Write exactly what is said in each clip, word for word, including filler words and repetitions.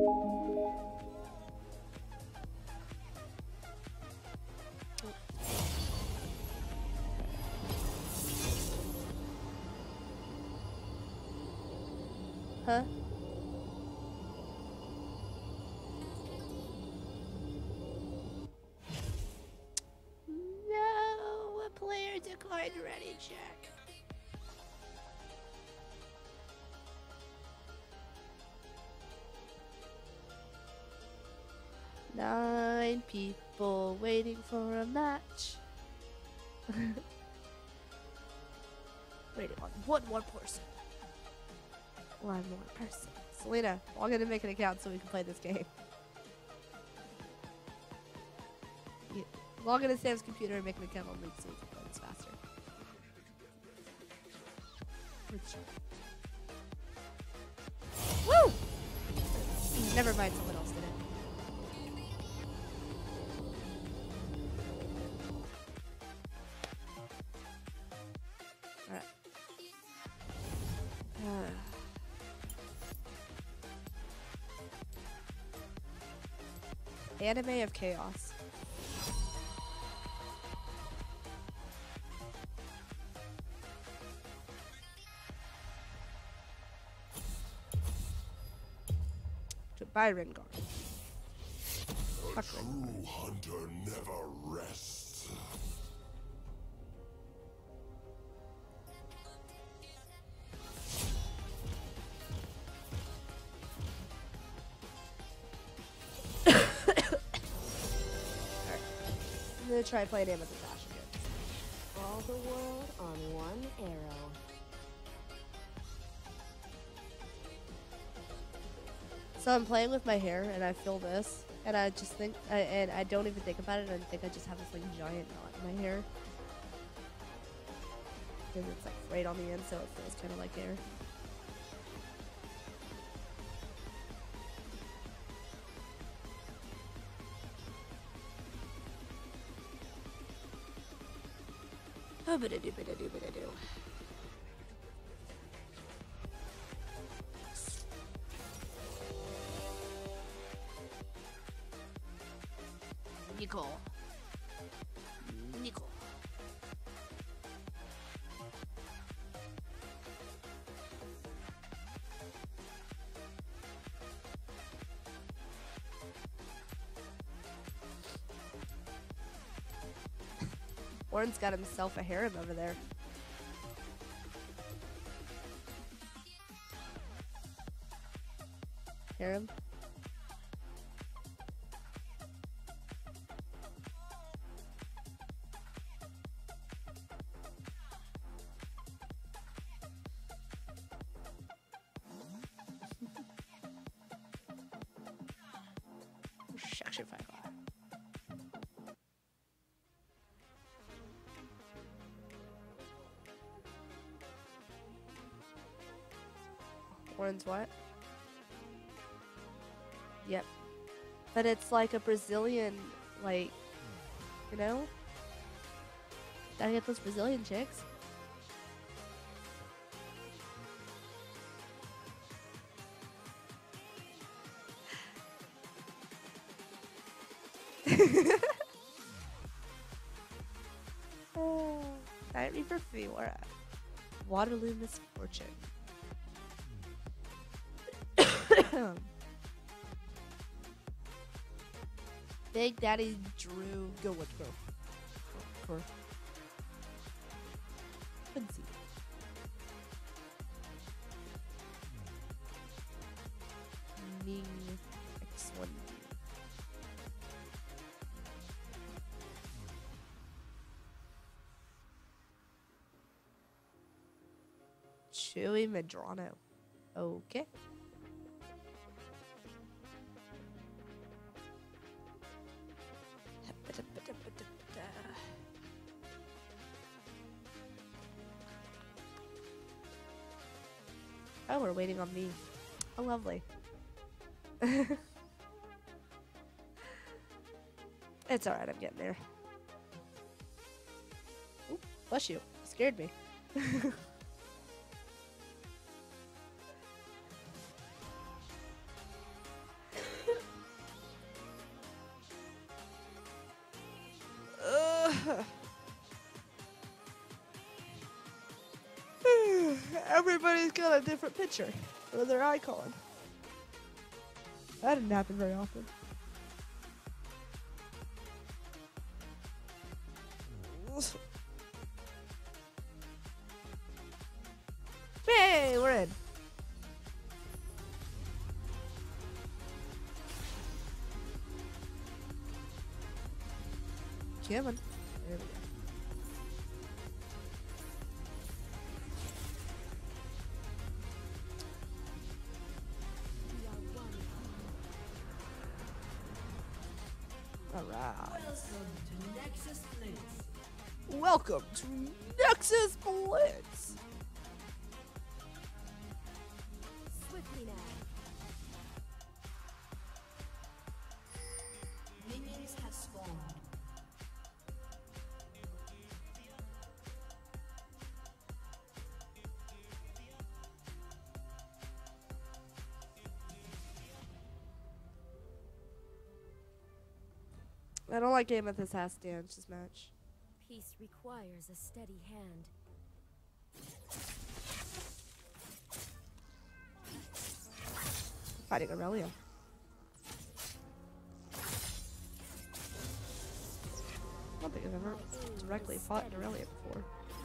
Huh? No, a player declined ready check. Nine people waiting for a match. Waiting on one more person. One more person. Selena, log in and make an account so we can play this game. Yeah. Log into Sam's computer and make an account on League so we can play this faster. Woo! Never mind, someone else did it. Alright. Uh. Anime of Chaos. Goodbye, Rengar. Fuck True Rengar. hunter never rests. I'm gonna try playing him with the Ashe again. All the world on one arrow. So I'm playing with my hair, and I feel this, and I just think, I, and I don't even think about it, and I think I just have this like giant knot in my hair. Because it's like right on the end, so it feels kind of like hair. Oh, but I do, but I do, but I do. Nicole. Nicole. Warren's got himself a harem over there. Harem? Section five. Warren's what? Yep. But it's like a Brazilian, like, you know? Gotta get those Brazilian chicks. Oh, Diary for Filmora. Waterloo Misfortune. Big Daddy Drew, go what go. For Quincy. Ning X one. Chewy Medrano. Okay. Oh, we're waiting on me. How lovely. It's alright, I'm getting there. Ooh, bless you. You scared me. everybody's got a different picture for their icon. That didn't happen very often. Hey, we're in. Kevin. There we go. Alright. Welcome to Nexus Blitz. Welcome to Nexus Blitz. Swiftly now. Minions have spawned. I don't like Amethyst has dance this match. Peace requires a steady hand. Fighting Aurelia. I don't think I've ever directly fought an Aurelia before.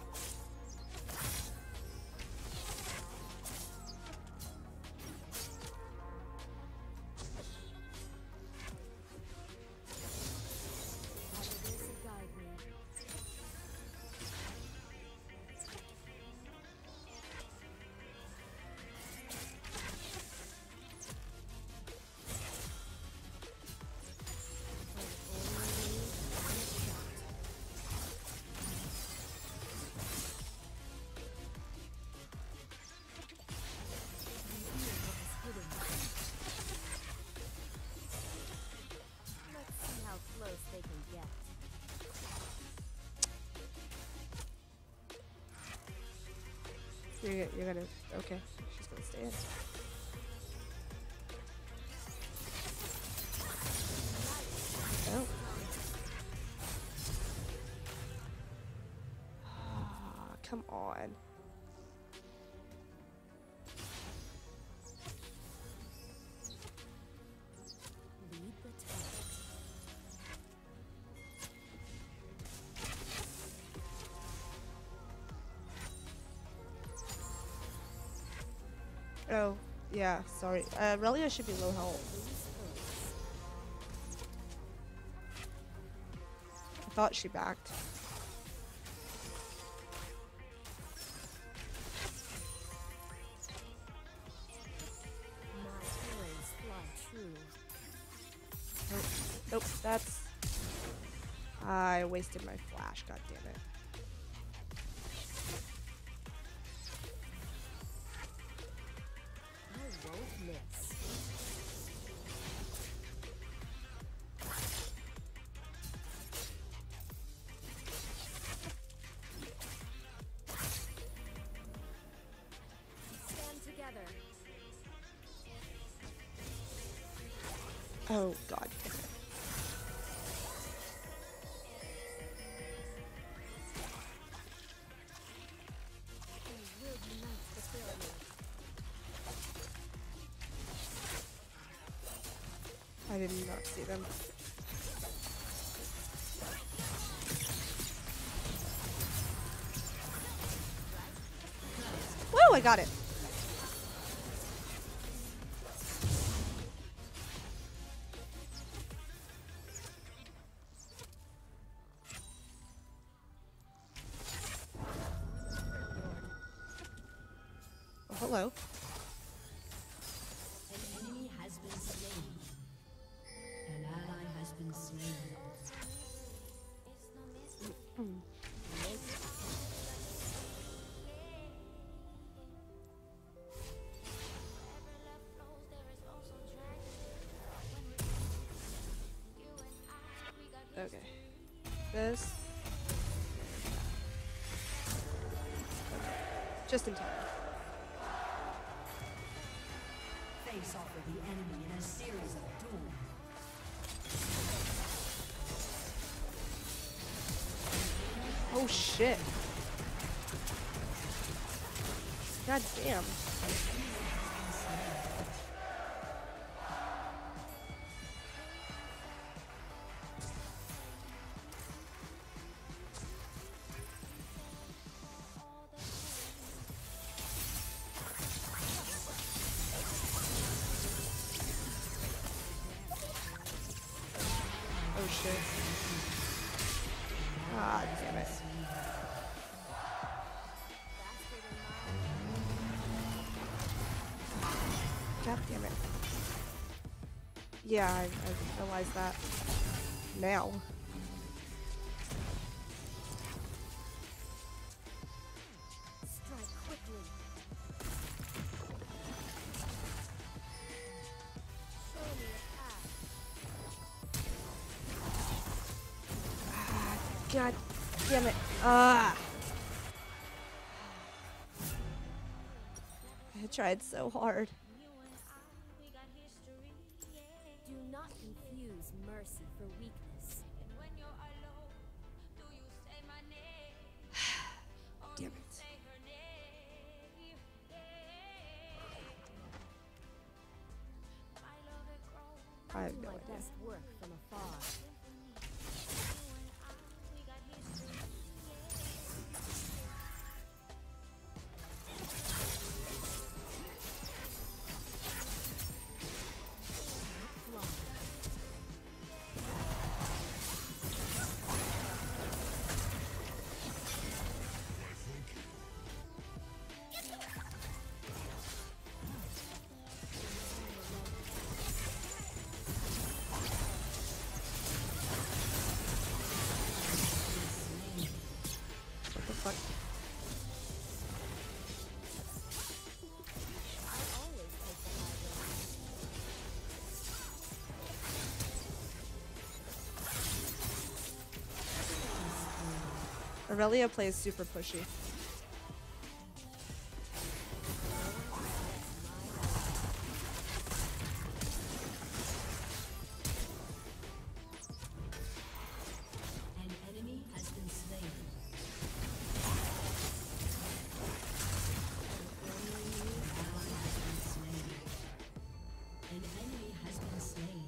You're, you're gonna, okay, she's gonna stand. Oh. Ah, come on. Lead the tank. Oh, yeah, sorry. Uh, Aurelia should be low health. I thought she backed. My arrows fly true. Nope, nope, that's... I wasted my flash, god damn it. I won't miss. Stand together. Oh, god damn it. I will unite the failure. I did not see them. Woo, I got it. Oh, hello. An enemy has been slain. An ally has been slain. Okay. This. Just in time. Face off with the enemy in a series of duels. Oh shit. God damn. Oh shit. Ah, damn it. God damn it. Yeah, I, I realized that now. Strike quickly. Show me a path. God damn it. Ah. I tried so hard. Do not confuse mercy for weakness. Damn it. I have Do no my idea. best work from afar. What the fuck? I always take the high road. Aurelia plays super pushy. An enemy has been slain. An enemy has been slain.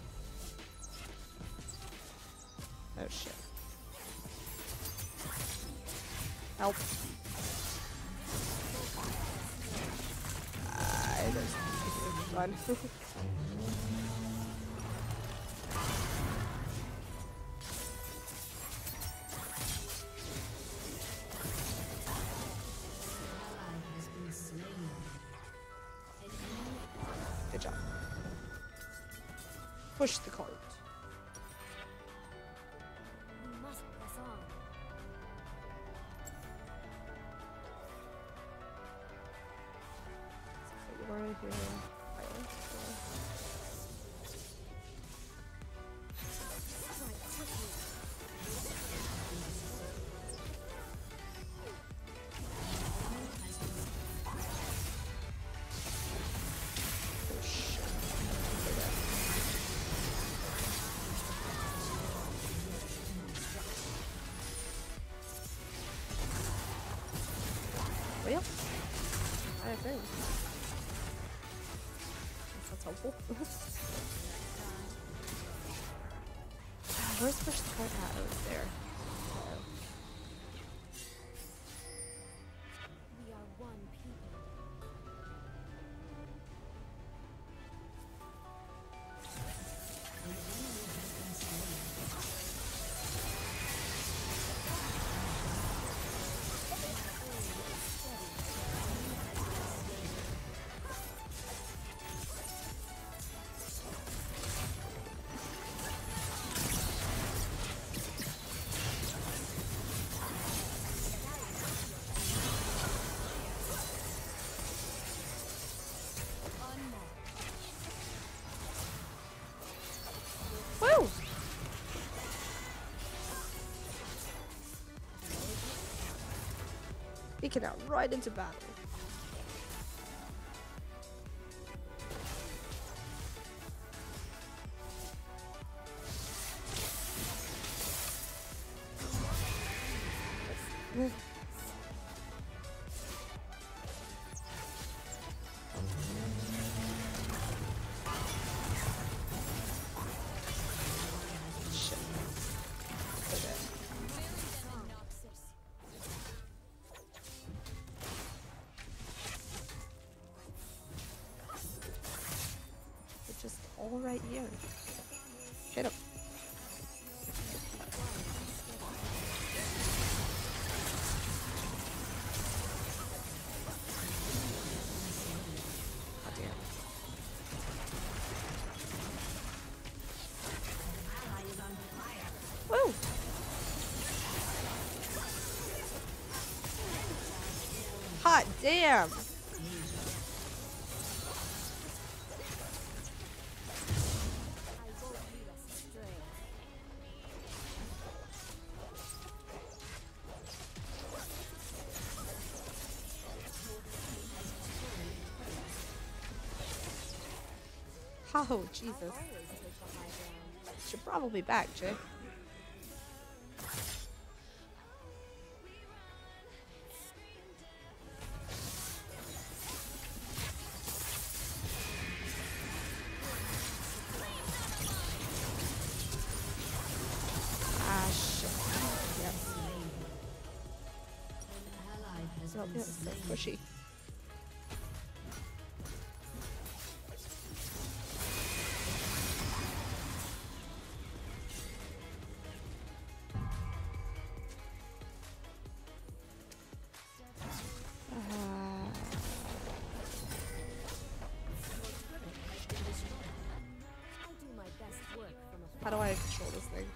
Oh shit. Help. I just run. Ally has been slain. An enemy Good job. Push the cart. We must press on. We're right here. Fire. Strike quickly. Oh shit. Well, I think. That's helpful. Where's the first part at? Oh, it's there. Uh-oh. We are one people. Woo! Beacon out right into battle. all right here. Shut up. God damn. Woo! Hot damn! Oh, Jesus. Should probably back, Jay. Ashe. Yep. Oh, yeah, it's so pushy. How do I control this thing?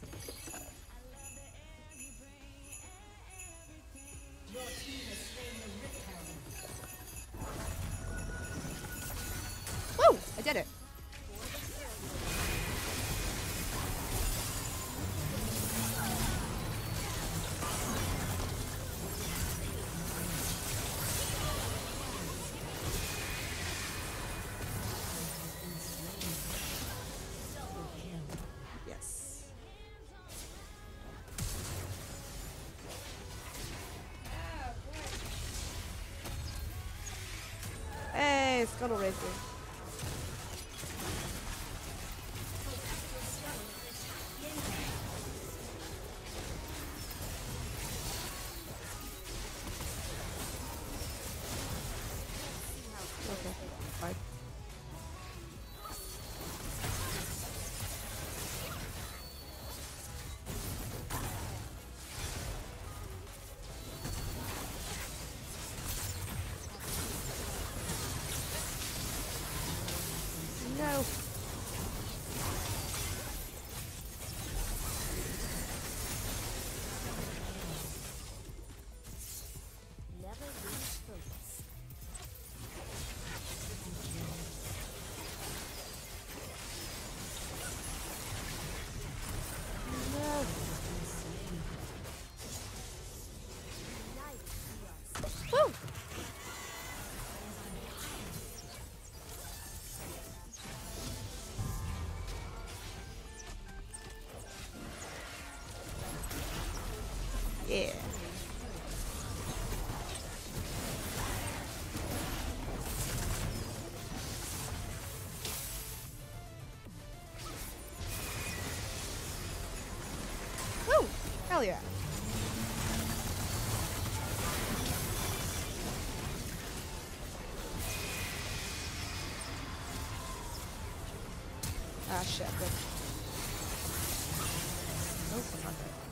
Woo! I did it. Yes. Hey, Scuttle Racer. Okay, fine. No. Never lose focus. No. Woo! Yeah. Woo! Hell yeah. Ah, shit. Good. Oh, I'm not dead.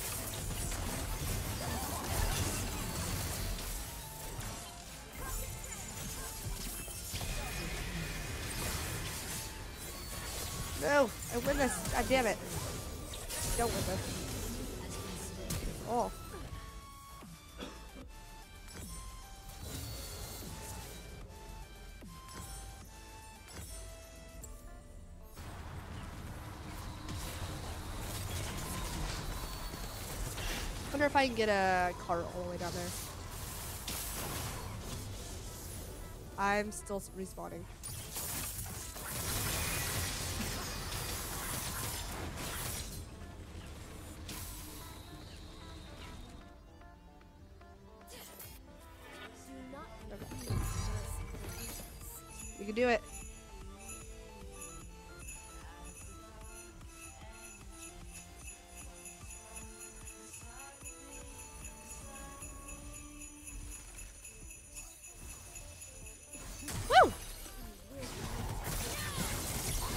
No, I win this. God damn it. Don't win this. Oh. Wonder if I can get a cart all the way down there. I'm still respawning. You can do it. Woo!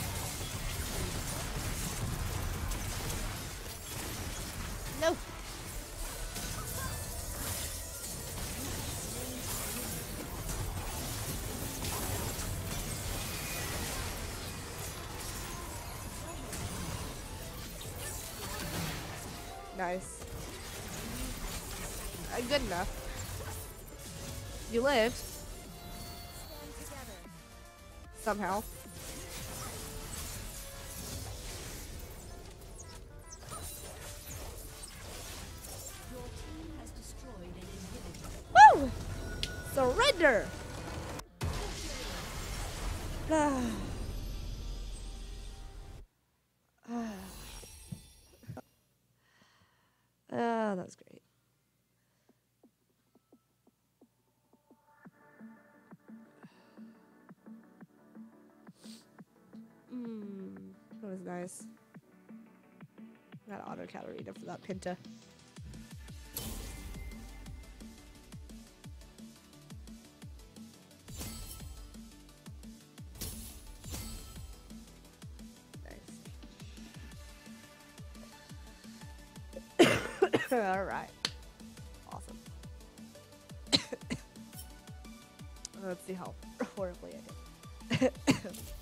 Nice. Uh, good enough. You lived. Stand together. Somehow. Your team has destroyed an inhibitor. Woo! Surrender! Ah. Ah. Ah, that was great. Mmm, that was nice. Got auto Katarina for that Pinta. Nice. All right. Awesome. Let's see how horribly I did.